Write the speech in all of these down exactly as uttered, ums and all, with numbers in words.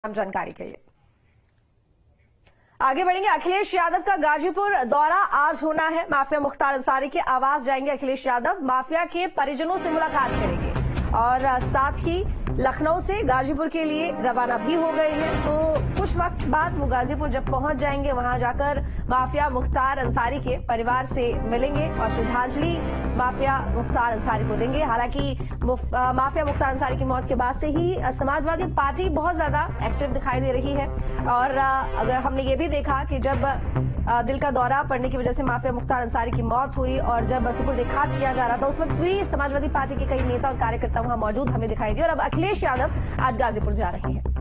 जानकारी के लिए आगे बढ़ेंगे। अखिलेश यादव का गाजीपुर दौरा आज होना है। माफिया मुख्तार अंसारी के आवास जाएंगे अखिलेश यादव, माफिया के परिजनों से मुलाकात करेंगे और साथ ही लखनऊ से गाजीपुर के लिए रवाना भी हो गए हैं। तो कुछ वक्त बाद वो गाजीपुर जब पहुंच जाएंगे, वहां जाकर माफिया मुख्तार अंसारी के परिवार से मिलेंगे और श्रद्धांजलि माफिया मुख्तार अंसारी को देंगे। हालांकि माफिया मुख्तार अंसारी की मौत के बाद से ही समाजवादी पार्टी बहुत ज्यादा एक्टिव दिखाई दे रही है और अगर हमने ये भी देखा कि जब दिल का दौरा पड़ने की वजह से माफिया मुख्तार अंसारी की मौत हुई और जब सुपुर्द खाक किया जा रहा था, उस वक्त भी समाजवादी पार्टी के कई नेता और कार्यकर्ता वहां मौजूद हमें दिखाई दिए और अब अखिलेश यादव आज गाजीपुर जा रहे हैं।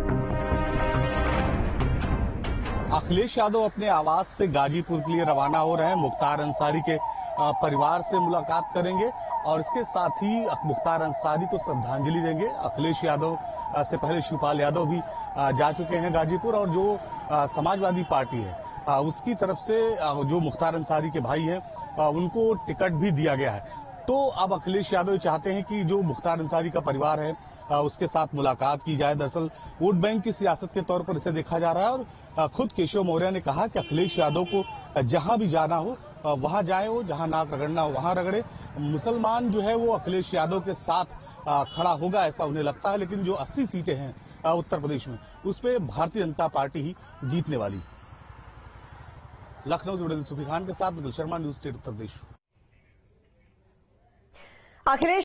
अखिलेश यादव अपने आवास से गाजीपुर के लिए रवाना हो रहे हैं। मुख्तार अंसारी के परिवार से मुलाकात करेंगे और इसके साथ ही मुख्तार अंसारी को श्रद्धांजलि देंगे। अखिलेश यादव से पहले शिवपाल यादव भी जा चुके हैं गाजीपुर और जो समाजवादी पार्टी है उसकी तरफ से जो मुख्तार अंसारी के भाई हैं उनको टिकट भी दिया गया है। तो अब अखिलेश यादव चाहते हैं कि जो मुख्तार अंसारी का परिवार है उसके साथ मुलाकात की जाए। दरअसल वोट बैंक की सियासत के तौर पर इसे देखा जा रहा है और खुद केशव मौर्य ने कहा कि अखिलेश यादव को जहां भी जाना हो वहां जाए, वो जहां नाक रगड़ना हो वहां रगड़े। मुसलमान जो है वो अखिलेश यादव के साथ खड़ा होगा ऐसा उन्हें लगता है, लेकिन जो अस्सी सीटें हैं उत्तर प्रदेश में उस पर भारतीय जनता पार्टी ही जीतने वाली। लखनऊ से जुड़े सुफी खान के साथ निखिल शर्मा, न्यूज स्टेट उत्तर प्रदेश। अखिलेश